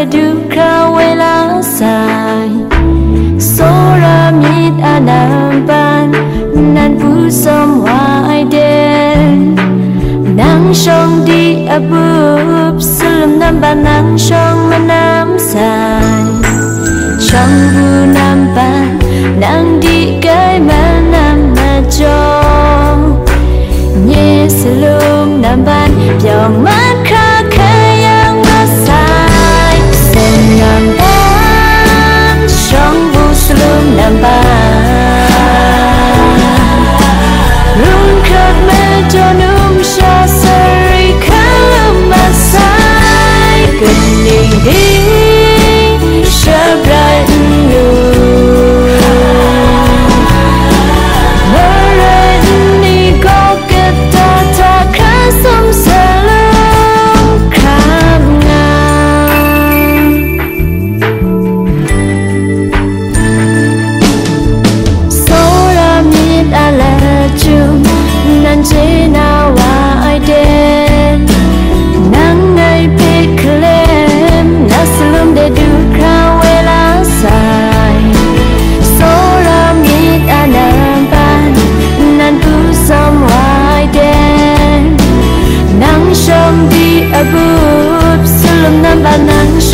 ดูคราวเวลาสายโซรามีดอานาบันนันผู้สมวายเดนนางชงดีอบุบสลมน้ำบานนางชงมาน้ำสายชงบูน้ำบานนางดีไกมาน้ำมาจงเยสลุมน้ำบานเปียงมาคาเคยังมาสายเส้นน้ำบานชงบูสลุมน้ำบานรุ่งเกิดเมื่อจนุ่มชาสริข้ามมาสายกันดีดีเชื่อไรนูเมื่อไรนี่ก็เกิดต่อถ้าข้าสมสลุมข้ามงานโซรามีดอะไรจุนันเจนาว่าไอเดนนังไงเพคเลมนัสลุมได้ดูคราวเวลาสายโซรามีดอานาบันนันผู้สมวายเดนนังชมดีอบุบสลุมน้ำบานนังช